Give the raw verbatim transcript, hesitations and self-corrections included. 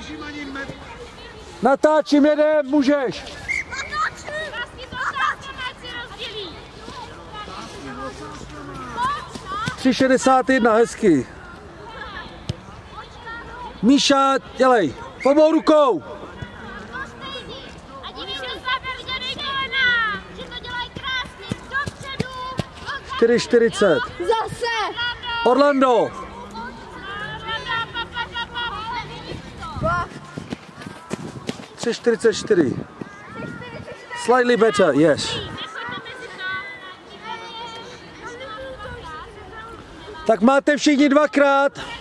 Natáčím, jedem, můžeš. tři šedesát jedna, hezky. Míša, dělej, obou rukou. čtyři čtyřicet. Zase. Orlando. tři čtyřicet čtyři. Slightly better, yes. Tak máte všichni dvakrát.